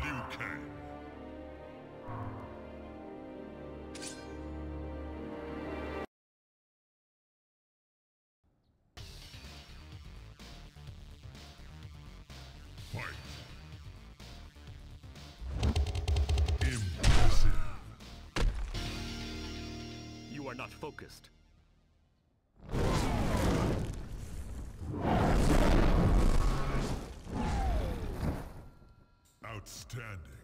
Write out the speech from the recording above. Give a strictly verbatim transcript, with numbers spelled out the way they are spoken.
Liu Kang. Fight. Impressive. You are not focused. Outstanding.